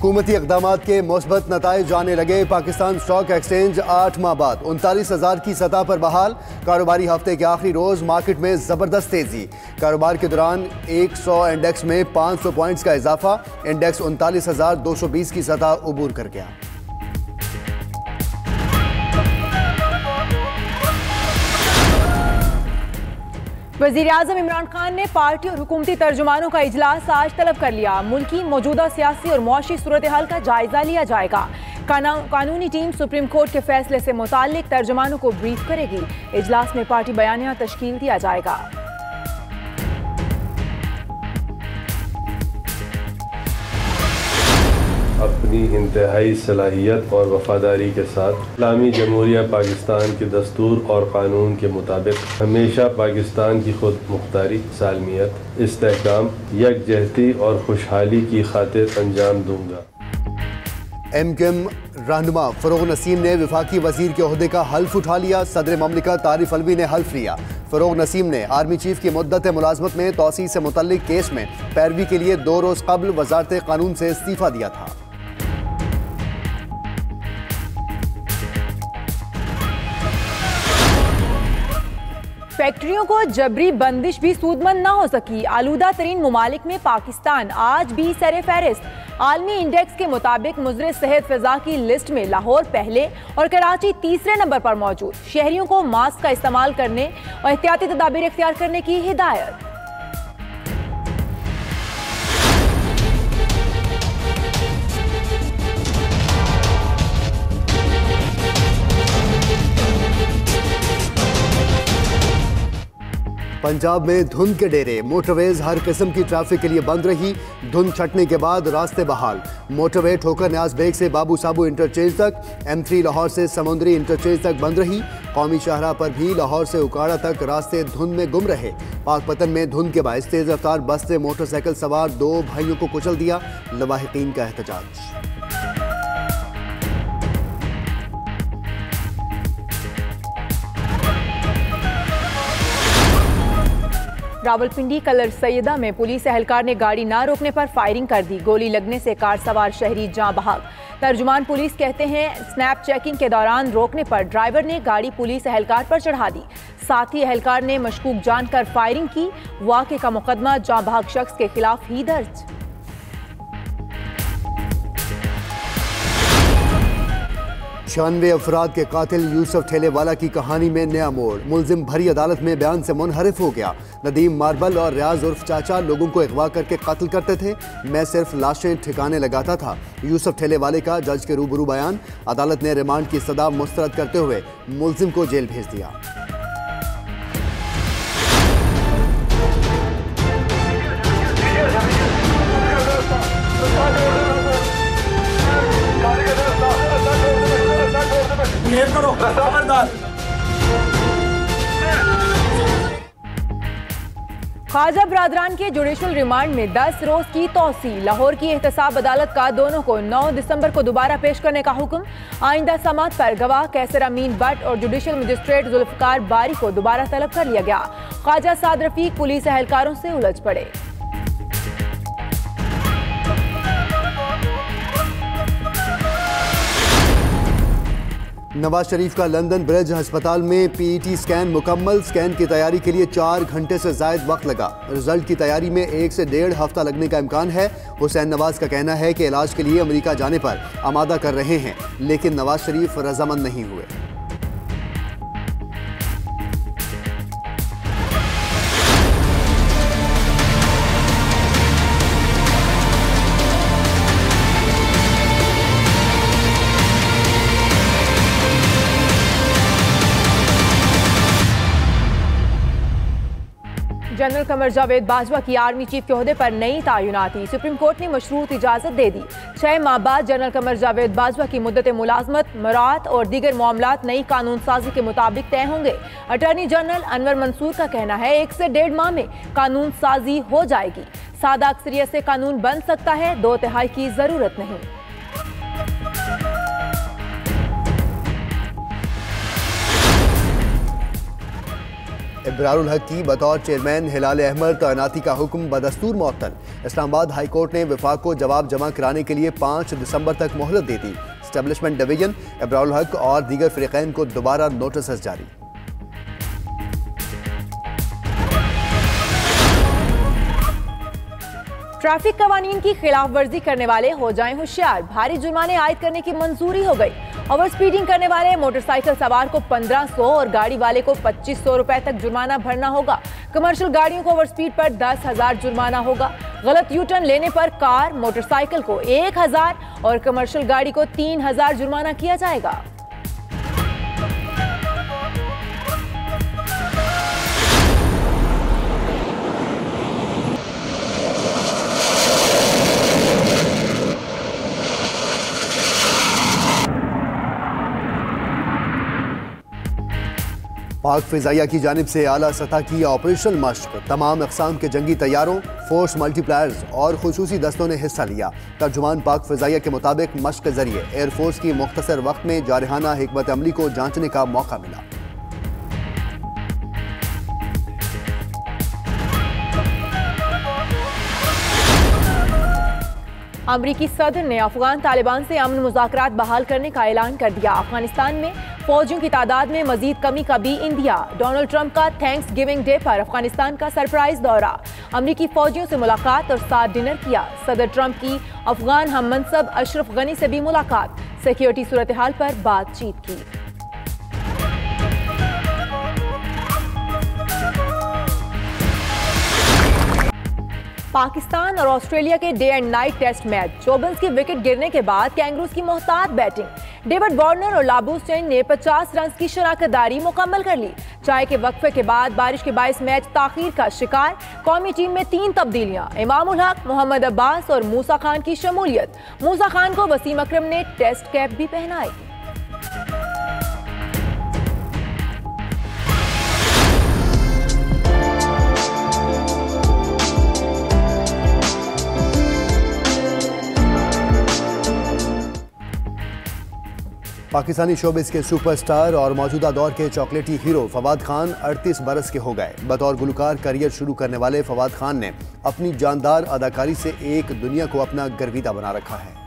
हुकूमती इक़दामात के मुस्बत नताइज आने लगे। पाकिस्तान स्टॉक एक्सचेंज 8 माह बाद 39,000 की सतह पर बहाल। कारोबारी हफ्ते के आखिरी रोज मार्केट में जबरदस्त तेजी। कारोबार के दौरान 100 इंडेक्स में 500 पॉइंट्स का इजाफा। इंडेक्स 39,220 की सतह उबूर कर गया। वज़ीर-ए-आज़म इमरान खान ने पार्टी और हुकूमती तर्जुमानों का इजलास आज तलब कर लिया। मुल्की मौजूदा सियासी और मुआशी सूरत हाल का जायजा लिया जाएगा। कानूनी टीम सुप्रीम कोर्ट के फैसले से मुताल्लिक तर्जुमानों को ब्रीफ करेगी। इजलास में पार्टी बयानिया तश्कील दिया जाएगा। अपनी इंतहाई सलाहियत और वफादारी के साथ इस्लामी जमहूरिया पाकिस्तान के दस्तूर और कानून के मुताबिक हमेशा पाकिस्तान की खुद मुख्तारी, सालमियत, इस्तेहकाम, यकजहती और खुशहाली की खातिर अंजाम दूंगा। एमक्यूएम रहनुमा फरोग नसीम ने वफाकी वजीर के ओहदे का हल्फ उठा लिया। सदर ममलिकत आरिफ अलवी ने हल्फ लिया। फरोग नसीम ने आर्मी चीफ की मुद्दत मुलाजमत में तौसीह से मुतल्लिक केस में पैरवी के लिए 2 रोज कबल वजारत कानून से इस्तीफा दिया था। फैक्ट्रियों को जबरी बंदिश भी सूदमंद न हो सकी। आलूदा तरीन मुमालिक में पाकिस्तान आज भी सरे फहरिस्त। आलमी इंडेक्स के मुताबिक मुज़र सेहत फ़िज़ा की लिस्ट में लाहौर पहले और कराची तीसरे नंबर पर मौजूद। शहरियों को मास्क का इस्तेमाल करने और एहतियाती तदाबीर इख्तियार करने की हिदायत। पंजाब में धुंध के डेरे। मोटरवेज हर किस्म की ट्रैफिक के लिए बंद रही। धुंध छटने के बाद रास्ते बहाल। मोटरवे ठोकर न्याज बेग से बाबू साबू इंटरचेंज तक, M3 लाहौर से समुंदरी इंटरचेंज तक बंद रही। कौमी शाहराह पर भी लाहौर से उकाड़ा तक रास्ते धुंध में गुम रहे। पाकपतन में धुंध के बायस तेज रफ्तार बस से मोटरसाइकिल सवार 2 भाइयों को कुचल दिया। लवाहिकीन का एहतजाज। रावलपिंडी कलर सैयदा में पुलिस एहलकार ने गाड़ी ना रोकने पर फायरिंग कर दी। गोली लगने से कार सवार शहरी जाँ बहक। तर्जुमान पुलिस कहते हैं स्नैप चेकिंग के दौरान रोकने पर ड्राइवर ने गाड़ी पुलिस एहलकार पर चढ़ा दी। साथ ही एहलकार ने मशकूक जानकर फायरिंग की। वाक़े का मुकदमा जाँ बहक शख्स के खिलाफ ही दर्ज। 96 अफराद के कातिल यूसुफ ठेलेवाला की कहानी में नया मोड़। मुलजिम भरी अदालत में बयान से मुनहरिफ हो गया। नदीम मार्बल और रियाज उर्फ चाचा लोगों को अगवा करके कत्ल करते थे, मैं सिर्फ लाशें ठिकाने लगाता था। यूसुफ ठेलेवाले का जज के रूबरू बयान। अदालत ने रिमांड की सदा मुस्तरद करते हुए मुलजिम को जेल भेज दिया। ख्वाजा बरादरान के जुडिशल रिमांड में 10 रोज की तौसीह। लाहौर की एहतसाब अदालत का दोनों को 9 दिसंबर को दोबारा पेश करने का हुक्म। आइंदा समात पर गवाह कैसर अमीन भट्ट और जुडिशल मजिस्ट्रेट जुल्फकार बारी को दोबारा तलब कर लिया गया। ख्वाजा साद रफीक पुलिस एहलकारों से उलझ पड़े। नवाज शरीफ का लंदन ब्रिज अस्पताल में PET स्कैन मुकम्मल। स्कैन की तैयारी के लिए 4 घंटे से जायद वक्त लगा। रिजल्ट की तैयारी में 1 से 1.5 हफ्ता लगने का इम्कान है। हुसैन नवाज का कहना है कि इलाज के लिए अमेरिका जाने पर आमादा कर रहे हैं, लेकिन नवाज शरीफ रजामंद नहीं हुए। जनरल कमर जावेद बाजवा की आर्मी चीफ के ओहदे पर नई तायुनाती। सुप्रीम कोर्ट ने मशरूत इजाजत दे दी। 6 माह बाद जनरल कमर जावेद बाजवा की मुद्दत मुलाजमत, मरात और दीगर मामलात नई कानून साजी के मुताबिक तय होंगे। अटॉर्नी जनरल अनवर मंसूर का कहना है 1 से 1.5 माह में कानून साजी हो जाएगी। सादा अक्सरियत से कानून बन सकता है, 2/3 की जरूरत नहीं। इब्रारुल हक की बतौर चेयरमैन हिलाल अहमद तैनाती का हुक्म बदस्तूर मुअत्तल। इस्लामाबाद हाई कोर्ट ने विफाक को जवाब जमा कराने के लिए 5 दिसंबर तक मोहलत दे दी। एस्टेब्लिशमेंट डिवीजन, इब्रारुल हक और दीगर फरीकैन को दोबारा नोटिस जारी। ट्रैफिक कवानीन की खिलाफ वर्जी करने वाले हो जाएं होशियार, भारी जुर्माने आयद करने की मंजूरी हो गई। ओवर स्पीडिंग करने वाले मोटरसाइकिल सवार को 1500 और गाड़ी वाले को 2500 रुपए तक जुर्माना भरना होगा। कमर्शियल गाड़ियों को ओवर स्पीड पर 10,000 जुर्माना होगा। गलत यू टर्न लेने पर कार, मोटरसाइकिल को 1000 और कमर्शियल गाड़ी को 3000 जुर्माना किया जाएगा। पाक फिजाइया की जानिब से आला सतह की ऑपरेशनल मश्क, तमाम अक़साम के जंगी तैयारों, फोर्स मल्टीप्लायर्स और खुसूसी दस्तों ने हिस्सा लिया। तर्जुमान पाक फिजाइया के मुताबिक मश्क के जरिए एयरफोर्स की मुख्तसर वक्त में जारहाना हिकमत अमली को जांचने का मौका मिला। अमरीकी सदर ने अफगान तालिबान से अमन मुज़ाकरात बहाल करने का ऐलान कर दिया। अफगानिस्तान में फौजियों की तादाद में मजीद कमी का भी इंदिया। डोनाल्ड ट्रंप का थैंक्स गिविंग डे पर अफगानिस्तान का सरप्राइज दौरा, अमरीकी फौजियों से मुलाकात और साथ डिनर किया। सदर ट्रंप की अफगान हम मनसब अशरफ गनी से भी मुलाकात, सिक्योरिटी सूरत हाल पर बातचीत की। पाकिस्तान और ऑस्ट्रेलिया के day and night test match, Joe Burns की विकेट गिरने के बाद कैंगरूज की मोहतात बैटिंग। डेविड वार्नर और लाबूस्टेन ने 50 रन की शराकतदारी मुकम्मल कर ली। चाय के वक्फे के बाद बारिश के बायस मैच ताखीर का शिकार। कौमी टीम में 3 तब्दीलियां, इमाम उल हक, मोहम्मद अब्बास और मूसा खान की शमूलियत। मूसा खान को वसीम अकरम ने टेस्ट कैप भी पहनाई। पाकिस्तानी शोबिस के सुपरस्टार और मौजूदा दौर के चॉकलेटी हीरो फवाद खान 38 बरस के हो गए। बतौर गुलकार करियर शुरू करने वाले फवाद खान ने अपनी जानदार अदाकारी से एक दुनिया को अपना गर्विदा बना रखा है।